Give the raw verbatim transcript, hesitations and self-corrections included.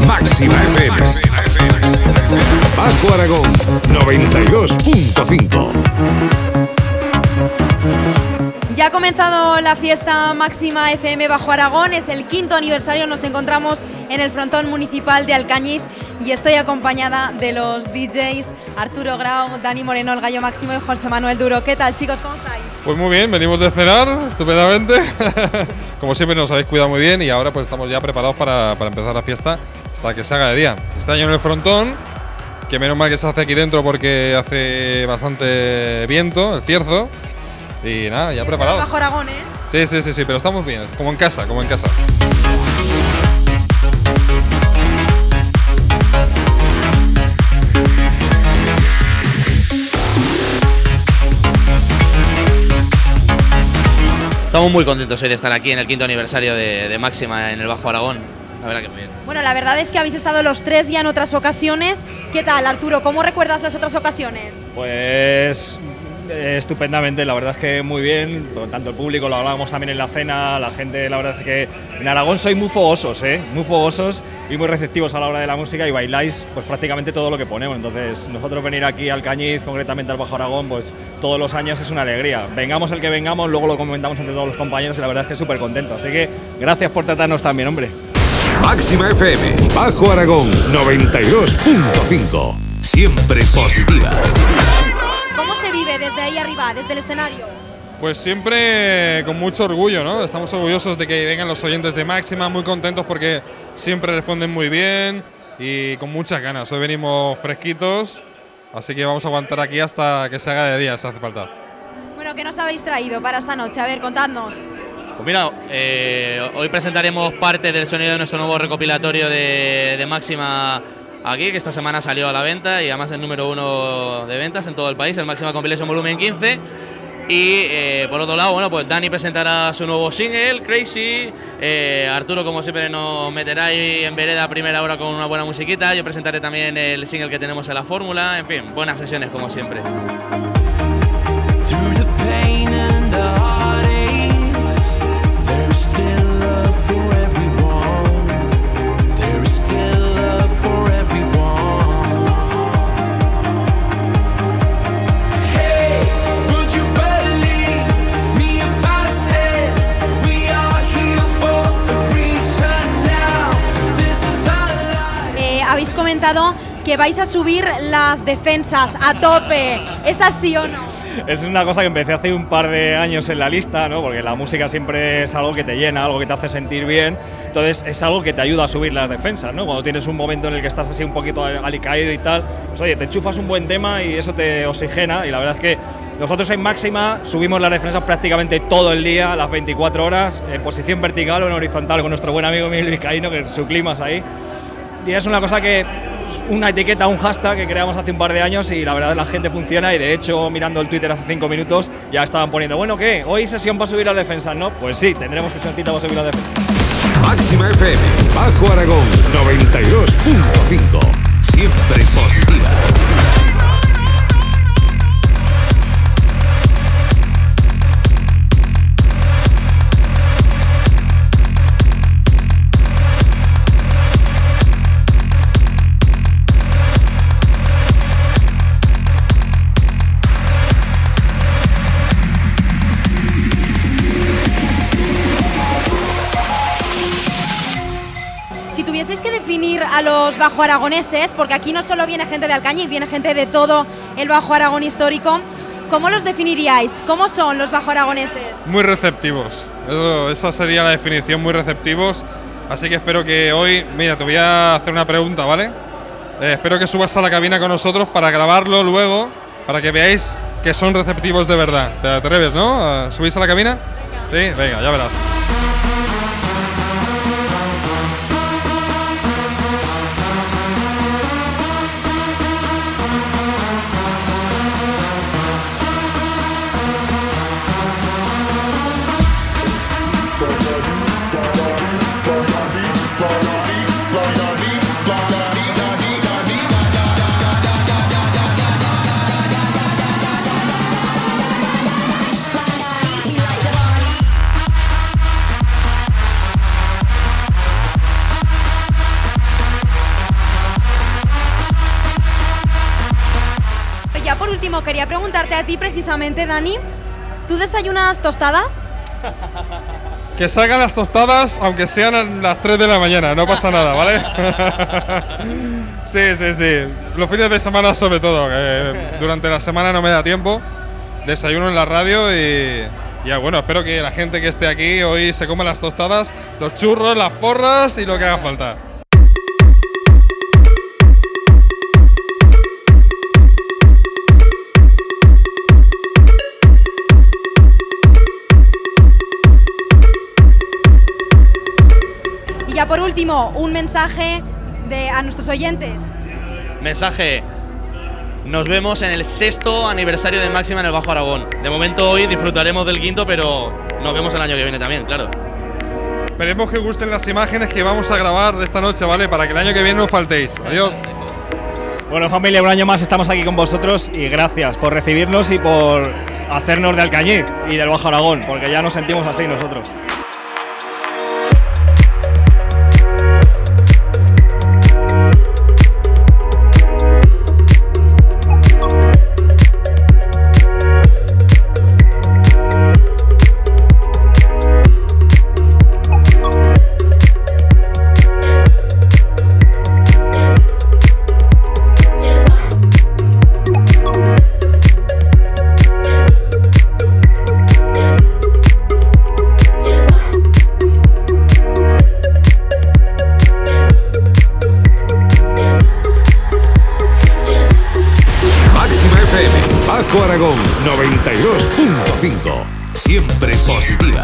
Máxima F M. Bajo Aragón noventa y dos punto cinco. Ya ha comenzado la fiesta Máxima F M Bajo Aragón, es el quinto aniversario, nos encontramos en el frontón municipal de Alcañiz y estoy acompañada de los D Js Arturo Grau, Dani Moreno, el Gallo Máximo y José Manuel Duro. ¿Qué tal, chicos? ¿Cómo estáis? Pues muy bien, venimos de cenar estupendamente. Como siempre nos habéis cuidado muy bien y ahora pues estamos ya preparados para, para empezar la fiesta hasta que se haga de día. Este año en el frontón, que menos mal que se hace aquí dentro porque hace bastante viento, el cierzo. Y nada, ya preparado. Bajo Aragón, ¿eh? Sí, sí, sí, sí, pero estamos bien, como en casa, como en casa. Estamos muy contentos hoy de estar aquí en el quinto aniversario de, de Máxima en el Bajo Aragón. La verdad que muy bien. Bueno, la verdad es que habéis estado los tres ya en otras ocasiones. ¿Qué tal, Arturo? ¿Cómo recuerdas las otras ocasiones? Pues eh, estupendamente, la verdad es que muy bien, tanto el público, lo hablábamos también en la cena, la gente, la verdad es que en Aragón sois muy fogosos, ¿eh? muy fogosos y muy receptivos a la hora de la música y bailáis pues prácticamente todo lo que ponemos, entonces nosotros venir aquí al Cañiz, concretamente al Bajo Aragón, pues todos los años es una alegría, vengamos el que vengamos, luego lo comentamos entre todos los compañeros y la verdad es que súper contento, así que gracias por tratarnos también, hombre. Máxima F M, Bajo Aragón noventa y dos punto cinco, siempre positiva. ¿Cómo se vive desde ahí arriba, desde el escenario? Pues siempre con mucho orgullo, ¿no? Estamos orgullosos de que vengan los oyentes de Máxima, muy contentos porque siempre responden muy bien y con muchas ganas. Hoy venimos fresquitos, así que vamos a aguantar aquí hasta que se haga de día, si hace falta. Bueno, ¿qué nos habéis traído para esta noche? A ver, contadnos. Pues mira, eh, hoy presentaremos parte del sonido de nuestro nuevo recopilatorio de, de Máxima aquí, que esta semana salió a la venta y además el número uno de ventas en todo el país, el Máxima Compilation Volumen quince. Y eh, por otro lado, bueno, pues Dani presentará su nuevo single, Crazy. Eh, Arturo, como siempre, nos meterá ahí en vereda a primera hora con una buena musiquita. Yo presentaré también el single que tenemos en la fórmula. En fin, buenas sesiones como siempre. Habéis comentado que vais a subir las defensas a tope, ¿es así o no? Es una cosa que empecé hace un par de años en la lista, ¿no? Porque la música siempre es algo que te llena, algo que te hace sentir bien, entonces es algo que te ayuda a subir las defensas, ¿no? Cuando tienes un momento en el que estás así un poquito alicaído y tal, pues oye, te enchufas un buen tema y eso te oxigena y la verdad es que nosotros en Máxima subimos las defensas prácticamente todo el día, las veinticuatro horas, en posición vertical o en horizontal con nuestro buen amigo Miguel Vizcaíno, que su clima es ahí. Y es una cosa que, una etiqueta, un hashtag que creamos hace un par de años y la verdad la gente funciona y de hecho mirando el Twitter hace cinco minutos ya estaban poniendo, bueno, ¿qué? ¿Hoy sesión para subir las defensas, no? Pues sí, tendremos sesioncita para subir las defensas. Máxima F M, Bajo Aragón noventa y dos punto cinco, siempre positiva. Si tuvieseis que definir a los bajo aragoneses, porque aquí no solo viene gente de Alcañiz, viene gente de todo el Bajo Aragón histórico, ¿cómo los definiríais? ¿Cómo son los bajo aragoneses? Muy receptivos, Eso, esa sería la definición, muy receptivos. Así que espero que hoy, mira, te voy a hacer una pregunta, ¿vale? Eh, espero que subas a la cabina con nosotros para grabarlo luego, para que veáis que son receptivos de verdad. ¿Te atreves, no? ¿Subís a la cabina? Venga. Sí, venga, ya verás. Bueno, quería preguntarte a ti precisamente, Dani, ¿tú desayunas tostadas? Que salgan las tostadas, aunque sean a las tres de la mañana, no pasa nada, ¿vale? Sí, sí, sí. Los fines de semana sobre todo, que durante la semana no me da tiempo. Desayuno en la radio y ya bueno, espero que la gente que esté aquí hoy se coma las tostadas, los churros, las porras y lo que haga falta. Y ya por último, un mensaje de, a nuestros oyentes. Mensaje. Nos vemos en el sexto aniversario de Máxima en el Bajo Aragón. De momento hoy disfrutaremos del quinto, pero nos vemos el año que viene también, claro. Esperemos que os gusten las imágenes que vamos a grabar de esta noche, ¿vale? Para que el año que viene no faltéis. Adiós. Bueno, familia, un año más estamos aquí con vosotros y gracias por recibirnos y por hacernos de Alcañiz y del Bajo Aragón, porque ya nos sentimos así nosotros. Bajo Aragón noventa y dos punto cinco. Siempre positiva.